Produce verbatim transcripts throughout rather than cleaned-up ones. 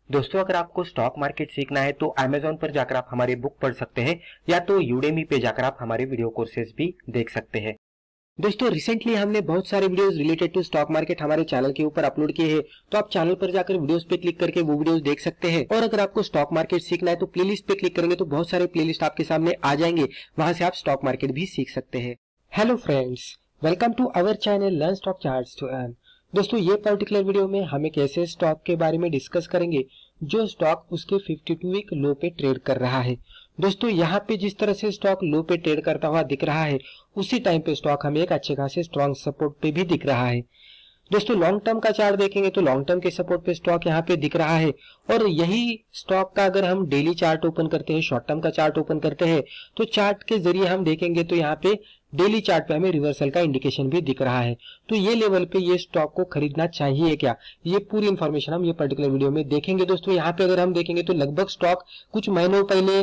दोस्तों, अगर आपको स्टॉक मार्केट सीखना है तो अमेज़न पर जाकर आप हमारी बुक पढ़ सकते हैं या तो यूडेमी पे जाकर आप हमारे वीडियो कोर्सेज भी देख सकते हैं। दोस्तों, रिसेंटली हमने बहुत सारे videos related to stock market हमारे चैनल के ऊपर अपलोड किए हैं, तो आप चैनल पर जाकर वीडियोस पे क्लिक करके वो वीडियोस देख सकते हैं। और अगर आपको स्टॉक मार्केट सीखना है तो प्लेलिस्ट पे क्लिक करेंगे तो बहुत सारे प्लेलिस्ट आपके सामने आ जाएंगे, वहां से आप स्टॉक मार्केट भी सीख सकते हैं। Hello friends, welcome to our channel learn stock charts to earn. दोस्तों, ये पर्टिकुलर वीडियो में हम एक ऐसे स्टॉक के बारे में डिस्कस करेंगे जो स्टॉक उसके बावन वीक लो पे ट्रेड कर रहा है। दोस्तों, यहाँ पे जिस तरह से स्टॉक लो पे ट्रेड करता हुआ दिख रहा है, उसी टाइम पे स्टॉक हमें एक अच्छे खासे स्ट्रॉन्ग सपोर्ट पे भी दिख रहा है। दोस्तों, लॉन्ग टर्म का चार्ट देखेंगे तो लॉन्ग टर्म के सपोर्ट पे स्टॉक यहाँ पे दिख रहा है, और यही स्टॉक का अगर हम डेली चार्ट ओपन करते हैं, शॉर्ट टर्म का चार्ट ओपन करते हैं, तो चार्ट के जरिए हम देखेंगे तो यहाँ पे डेली चार्ट पे हमें रिवर्सल का इंडिकेशन भी दिख रहा है। तो ये लेवल पे ये स्टॉक को खरीदना चाहिए क्या, ये पूरी इंफॉर्मेशन हम ये पर्टिकुलर वीडियो में देखेंगे। दोस्तों, यहाँ पे अगर हम देखेंगे तो लगभग स्टॉक कुछ महीनों पहले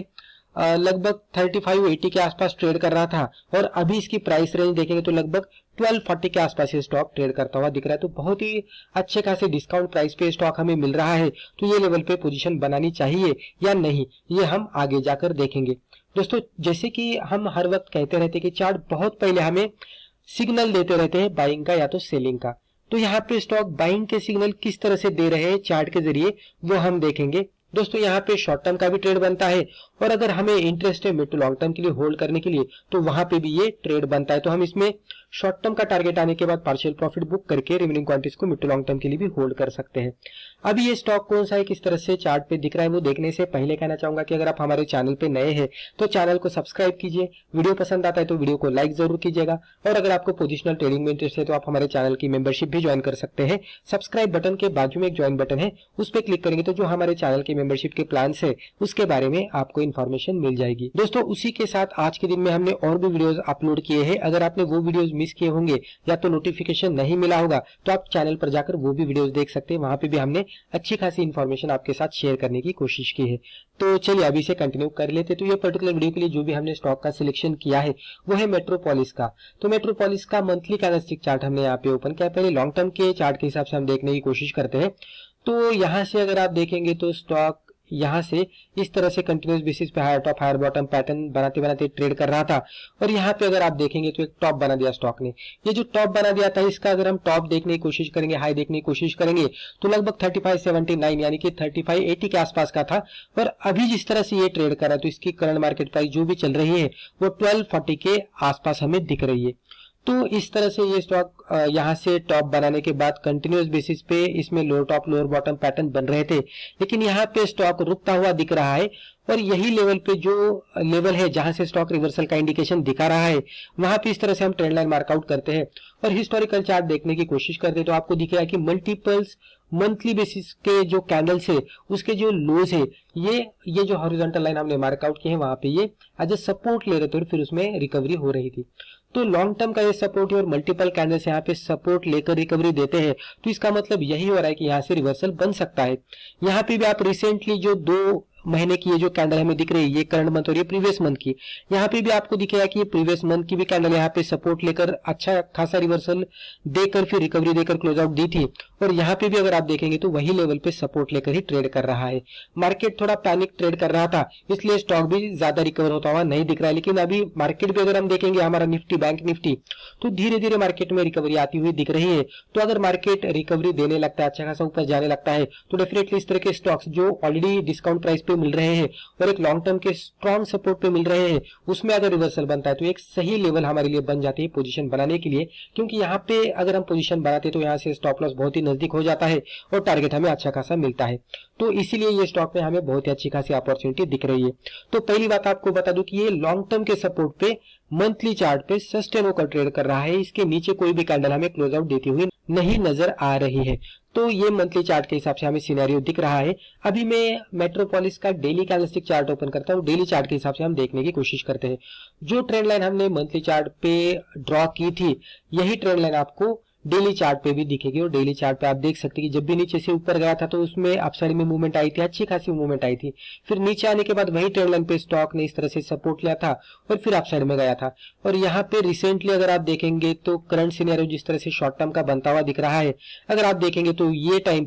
लगभग पैंतीस अस्सी के आसपास ट्रेड कर रहा था, और अभी इसकी प्राइस रेंज देखेंगे तो लगभग बारह सौ चालीस के आसपास ये स्टॉक ट्रेड करता हुआ दिख रहा है। तो बहुत ही अच्छे खासे डिस्काउंट प्राइस पे स्टॉक हमें मिल रहा है, तो ये लेवल पे पोजीशन बनानी चाहिए या नहीं, ये हम आगे जाकर देखेंगे। दोस्तों, जैसे कि हम हर वक्त कहते रहते हैं कि चार्ट बहुत पहले हमें सिग्नल देते रहते हैं बाइंग का या तो सेलिंग का, तो यहाँ पे स्टॉक बाइंग के सिग्नल किस तरह से दे रहे हैं चार्ट के जरिए वो हम देखेंगे। दोस्तों, यहाँ पे शॉर्ट टर्म का भी ट्रेड बनता है, और अगर हमें इंटरेस्ट है मिड टू लॉन्ग टर्म के लिए होल्ड करने के लिए तो वहां पे भी ये ट्रेड बनता है। तो हम इसमें शॉर्ट टर्म का टारगेट आने के बाद पार्शियल प्रॉफिट बुक करके रिमेनिंग क्वांटिटीज को मिड टू लॉन्ग टर्म के लिए भी होल्ड कर सकते हैं। अभी ये स्टॉक कौन सा है, किस तरह से चार्ट पे दिख रहा है, वो देखने से पहले कहना चाहूंगा कि अगर आप हमारे चैनल पे नए हैं तो चैनल को सब्सक्राइब कीजिए, वीडियो पसंद आता है तो वीडियो को लाइक जरूर कीजिएगा, और अगर आपको पोजिशनल ट्रेडिंग में इंटरेस्ट है तो आप हमारे चैनल की मेंबरशिप भी ज्वाइन कर सकते हैं। सब्सक्राइब बटन के बाजू में एक ज्वाइन बटन है, उस पर क्लिक करेंगे तो जो हमारे चैनल के मेंबरशिप के प्लान है उसके बारे में आपको इन्फॉर्मेशन मिल जाएगी। दोस्तों, उसी के साथ आज के दिन में हमने और भी वीडियोस अपलोड किए हैं, अगर आपने वो वीडियोस मिस किए होंगे या तो नोटिफिकेशन नहीं मिला होगा तो आप चैनल पर जाकर वो भी वीडियोस देख सकते हैं, वहां पे भी हमने अच्छी खासी इन्फॉर्मेशन आपके साथ शेयर करने की कोशिश की है। तो चलिए अभी से कंटिन्यू कर लेते। तो ये पर्टिकुलर वीडियो के लिए जो भी हमने स्टॉक का सिलेक्शन किया है वो है मेट्रोपोलिस का। तो मेट्रोपोलिस का मंथली कैंडलस्टिक चार्ट हमने यहाँ पे ओपन किया। पहले लॉन्ग टर्म के चार्ट के हिसाब से हम देखने की कोशिश करते हैं। तो यहाँ से अगर आप देखेंगे तो स्टॉक यहाँ से इस तरह से कंटिन्यूस बेसिस पे higher top higher bottom pattern बनाते बनाते ट्रेड कर रहा था, और यहाँ पे अगर आप देखेंगे तो एक टॉप बना दिया स्टॉक ने। ये जो टॉप बना दिया था इसका अगर हम टॉप देखने की कोशिश करेंगे, हाई देखने की कोशिश करेंगे तो लगभग पैंतीस सौ उन्यासी यानी कि पैंतीस सौ अस्सी के आसपास का था, और अभी जिस तरह से ये ट्रेड कर रहा है तो इसकी करंट मार्केट प्राइस जो भी चल रही है वो बारह सौ चालीस के आसपास हमें दिख रही है। तो इस तरह से ये स्टॉक यहाँ से टॉप बनाने के बाद कंटिन्यूस बेसिस पे इसमें lower top lower bottom pattern बन रहे थे, लेकिन यहाँ पे स्टॉक रुकता हुआ दिख रहा है, और यही लेवल पे जो लेवल है जहां से स्टॉक रिवर्सल का इंडिकेशन दिखा रहा है वहां पे इस तरह से हम ट्रेंड लाइन मार्कआउट करते हैं और हिस्टोरिकल चार्ट देखने की कोशिश करते हैं, तो आपको दिखेगा कि मल्टीपल्स मंथली बेसिस के जो कैंडल्स है उसके जो लोज है, ये ये जो हॉरिजॉन्टल लाइन हमने मार्कआउट किए हैं वहां पे ये एज ए सपोर्ट ले रहे थे और फिर उसमें रिकवरी हो रही थी। तो लॉन्ग टर्म का ये सपोर्ट है और मल्टीपल कैंडल्स यहाँ पे सपोर्ट लेकर रिकवरी देते हैं, तो इसका मतलब यही हो रहा है कि यहाँ से रिवर्सल बन सकता है। यहाँ पे भी आप रिसेंटली जो दो महीने की ये जो कैंडल हमें दिख रही है ये करंट मंथ और ये प्रीवियस मंथ की, यहाँ पे भी आपको दिखेगा कि ये प्रीवियस मंथ की भी कैंडल यहाँ पे सपोर्ट लेकर अच्छा खासा रिवर्सल देकर फिर रिकवरी देकर क्लोज आउट दी थी, और यहाँ पे भी अगर आप देखेंगे तो वही लेवल पे सपोर्ट लेकर ही ट्रेड कर रहा है। मार्केट थोड़ा पैनिक ट्रेड कर रहा था इसलिए स्टॉक भी ज्यादा रिकवर होता हुआ नहीं दिख रहा है, लेकिन अभी मार्केट भी अगर हम देखेंगे हमारा निफ्टी बैंक निफ्टी तो धीरे धीरे मार्केट में रिकवरी आती हुई दिख रही है। तो अगर मार्केट रिकवरी देने लगता है, अच्छा खासा ऊपर जाने लगता है, तो डेफिनेटली इस तरह के स्टॉक्स जो ऑलरेडी डिस्काउंट प्राइस मिल रहे हैं और एक लॉन्ग टर्म के स्ट्रॉन्ग सपोर्ट पे मिल रहे हैं उसमें अगर रिवर्सल बनता है तो एक सही लेवल हमारे लिए बन जाती है पोजीशन बनाने के लिए, क्योंकि यहाँ पे अगर हम पोजीशन बनाते तो यहाँ से स्टॉप लॉस बहुत ही नजदीक हो जाता है और टारगेट हमें अच्छा खासा मिलता है। तो इसीलिए ये स्टॉक में हमें बहुत ही अच्छी खासी अपॉर्चुनिटी दिख रही है। तो पहली बात आपको बता दूं कि ये लॉन्ग टर्म के सपोर्ट पे मंथली चार्ट पे सस्टेन होकर ट्रेड कर रहा है, इसके नीचे कोई भी कैंडल हमें क्लोज आउट देती हुई नहीं नजर आ रही है। तो ये मंथली चार्ट के हिसाब से हमें सिनेरियो दिख रहा है। अभी मैं मेट्रोपोलिस का डेली कैंडलस्टिक चार्ट ओपन करता हूँ, डेली चार्ट के हिसाब से हम देखने की कोशिश करते हैं। जो ट्रेंड लाइन हमने मंथली चार्ट पे ड्रॉ की थी यही ट्रेंड लाइन आपको डेली चार्ट पे भी दिखेगी, और डेली चार्ट पे आप देख सकते हैं कि जब भी नीचे से ऊपर गया था तो उसमें अपसाइड में मूवमेंट आई थी, अच्छी खासी मूवमेंट आई थी, फिर नीचे आने के बाद वही ट्रेंड लाइन पे स्टॉक ने इस तरह से सपोर्ट लिया था और फिर अपसाइड में गया था। और यहाँ पे रिसेंटली अगर आप देखेंगे तो करंट सिनेरियो जिस तरह से शॉर्ट टर्म का बनता हुआ दिख रहा है, अगर आप देखेंगे तो ये टाइम पे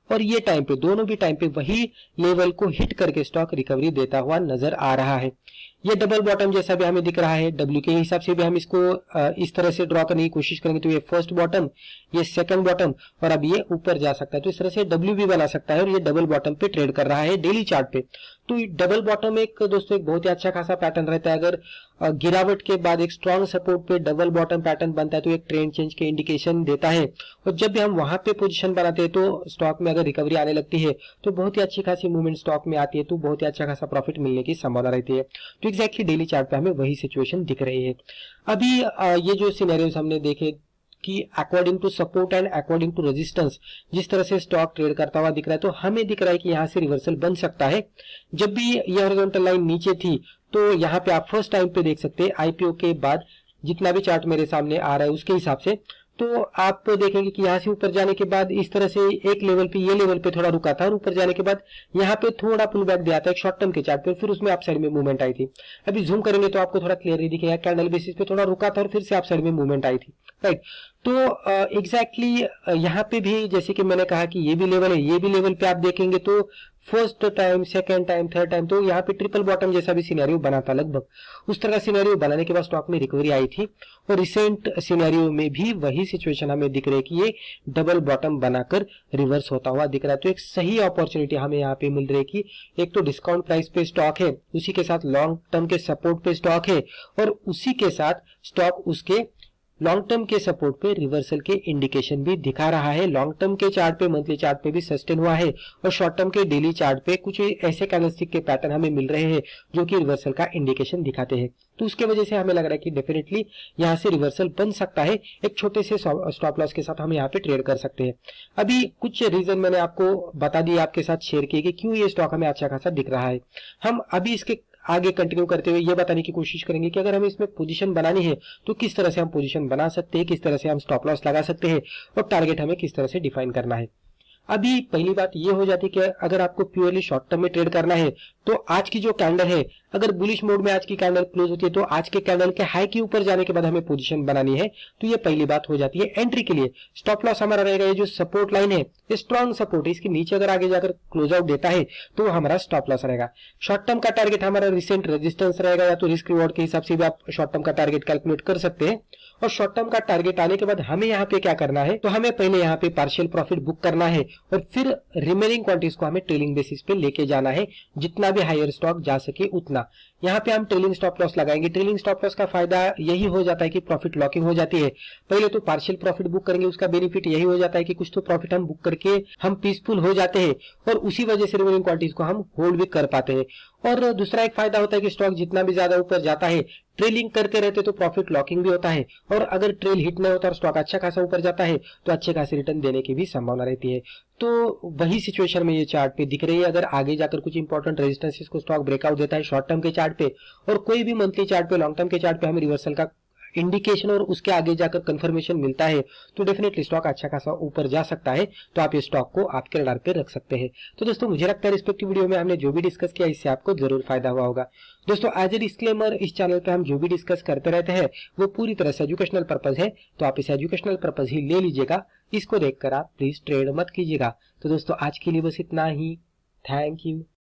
और ये टाइम पे, दोनों भी टाइम पे वही लेवल को हिट करके स्टॉक रिकवरी देता हुआ नजर आ रहा है। ये डबल बॉटम जैसा भी हमें दिख रहा है, डब्ल्यू के हिसाब से भी हम इसको इस तरह से ड्रॉ करने की कोशिश करेंगे तो ये फर्स्ट बॉटम, ये सेकंड बॉटम, और अब ये ऊपर जा सकता है, तो इस तरह से डब्ल्यू भी बना सकता है और ये डबल बॉटम पे ट्रेड कर रहा है डेली चार्ट पे। तो डबल बॉटम एक दोस्तों एक बहुत ही अच्छा खासा पैटर्न रहता है। अगर गिरावट के बाद एक स्ट्रॉन्ग सपोर्ट पे डबल बॉटम पैटर्न बनता है तो एक ट्रेंड चेंज के इंडिकेशन देता है, और जब भी हम वहां पे पोजीशन बनाते हैं तो स्टॉक में अगर रिकवरी आने लगती है तो बहुत ही अच्छी खासी मूवमेंट स्टॉक में आती है, तो बहुत ही अच्छा खासा प्रॉफिट मिलने की संभावना रहती है। तो एग्जैक्टली डेली चार्ट पे हमें वही सिचुएशन दिख रही है। अभी ये जो सिनेरियोस हमने देखे कि according to support and according to resistance जिस तरह से स्टॉक ट्रेड करता हुआ दिख रहा है, तो हमें दिख रहा है कि यहाँ से रिवर्सल बन सकता है। जब भी ये हॉरिजॉन्टल लाइन नीचे थी तो यहाँ पे आप फर्स्ट टाइम पे देख सकते हैं आईपीओ के बाद जितना भी चार्ट मेरे सामने आ रहा है उसके हिसाब से, तो आप देखेंगे कि यहाँ से ऊपर जाने के बाद इस तरह से एक लेवल पे, ये लेवल पे थोड़ा रुका था और ऊपर जाने के बाद यहाँ पे थोड़ा पुल बैक दिया था एक शॉर्ट टर्म के चार्ट पे, फिर उसमें आप साइड में मूवमेंट आई थी। अभी जूम करेंगे तो आपको थोड़ा क्लियरली दिखेगा, कैंडल बेसिस पे थोड़ा रुका था और फिर से आप साइड में मूवमेंट आई थी, राइट। तो एग्जैक्टली uh, exactly, यहाँ पे भी जैसे कि मैंने कहा कि ये भी लेवल है, ये भी लेवल पे आप देखेंगे तो first time, second time, third time, तो यहाँ पे ट्रिपल बॉटम जैसा भी सिनेरियो बना था लगभग, उस तरह का सिनेरियो बनाने के बाद स्टॉक में रिकवरी आई थी। और रिसेंट सिनेरियो में भी वही सिचुएशन हमें दिख रही है कि ये डबल बॉटम बनाकर रिवर्स होता हुआ दिख रहा है। तो एक सही अपॉर्चुनिटी हमें यहाँ पे मिल रही है कि एक तो डिस्काउंट प्राइस पे स्टॉक है, उसी के साथ लॉन्ग टर्म के सपोर्ट पे स्टॉक है, और उसी के साथ स्टॉक उसके लॉन्ग टर्म के सपोर्ट पे रिवर्सल के इंडिकेशन भी दिखा रहा है। लॉन्ग टर्म के चार्ट पे, मंथली चार्ट पे भी सस्टेन हुआ है, और शॉर्ट टर्म के डेली चार्ट पे कुछ ऐसे कैंडलस्टिक के पैटर्न हमें मिल रहे हैं जो कि रिवर्सल का इंडिकेशन दिखाते हैं। तो उसके वजह से हमें लग रहा है कि डेफिनेटली यहाँ से रिवर्सल बन सकता है। एक छोटे से स्टॉप लॉस के साथ हम यहाँ पे ट्रेड कर सकते हैं। अभी कुछ रीजन मैंने आपको बता दिए, आपके साथ शेयर किए कि क्यों ये स्टॉक हमें अच्छा खासा दिख रहा है। हम अभी इसके आगे कंटिन्यू करते हुए ये बताने की कोशिश करेंगे कि अगर हमें इसमें पोजीशन बनानी है तो किस तरह से हम पोजीशन बना सकते हैं, किस तरह से हम स्टॉप लॉस लगा सकते हैं, और टारगेट हमें किस तरह से डिफाइन करना है। अभी पहली बात ये हो जाती है कि अगर आपको प्योरली शॉर्ट टर्म में ट्रेड करना है तो आज की जो कैंडल है, अगर बुलिश मोड में आज की कैंडल क्लोज होती है तो आज के कैंडल के हाई के ऊपर जाने के बाद हमें पोजीशन बनानी है, तो ये पहली बात हो जाती है। एंट्री के लिए स्टॉप लॉस हमारा रहेगा, ये जो सपोर्ट लाइन है ये स्ट्रॉन्ग सपोर्ट है, इसके नीचे अगर आगे जाकर क्लोज आउट देता है तो हमारा स्टॉप लॉस रहेगा। शॉर्ट टर्म का टारगेट हमारा रिसेंट रेजिस्टेंस रहेगा, या तो रिस्क रिवॉर्ड के हिसाब से भी आप शॉर्ट टर्म का टारगेट कैलकुलेट कर सकते हैं। और शॉर्ट टर्म का टारगेट आने के बाद हमें यहाँ पे क्या करना है, तो हमें पहले यहाँ पे पार्शियल प्रॉफिट बुक करना है और फिर रिमेनिंग क्वांटिटीज को हमें ट्रेलिंग बेसिस पे लेके जाना है, जितना भी हायर स्टॉक जा सके उतना। यहाँ पे हम ट्रेलिंग स्टॉप लॉस लगाएंगे। ट्रेलिंग स्टॉप लॉस का फायदा यही हो जाता है कि प्रॉफिट लॉकिंग हो जाती है। पहले तो पार्शियल प्रॉफिट बुक करेंगे, उसका बेनिफिट यही हो जाता है कि कुछ तो प्रॉफिट हम बुक करके हम पीसफुल हो जाते हैं और उसी वजह से रिमेनिंग क्वांटिटीज को हम होल्ड भी कर पाते हैं। और दूसरा एक फायदा होता है कि स्टॉक जितना भी ज्यादा ऊपर जाता है, ट्रेलिंग करते रहते तो प्रॉफिट लॉकिंग भी होता है, और अगर ट्रेल हिट नहीं होता और स्टॉक अच्छा खासा ऊपर जाता है तो अच्छे खासे रिटर्न देने की भी संभावना रहती है। तो वही सिचुएशन में ये चार्ट पे दिख रही है। अगर आगे जाकर कुछ इंपॉर्टेंट रेजिस्टेंसेस को स्टॉक ब्रेकआउट देता है शॉर्ट टर्म के चार्ट पे, और कोई भी मंथली चार्ट पे, लॉन्ग टर्म के चार्ट पे हमें रिवर्सल का इंडिकेशन और उसके आगे जाकर कंफर्मेशन मिलता है, तो डेफिनेटली स्टॉक अच्छा खासा ऊपर जा सकता है। तो आप ये स्टॉक को आपके रडार पे रख सकते हैं। तो दोस्तों मुझे लगता है रिस्पेक्टिव वीडियो में हमने जो भी डिस्कस किया इससे आपको जरूर फायदा हुआ होगा। दोस्तों एज ए डिस्क्लेमर, इस चैनल पे हम जो भी डिस्कस करते रहते हैं वो पूरी तरह से एजुकेशनल पर्पज है, तो आप इसे एजुकेशनल पर्पज ही ले लीजिएगा। इसको देखकर आप प्लीज ट्रेड मत कीजिएगा। तो दोस्तों आज के लिए बस इतना ही। Thank you.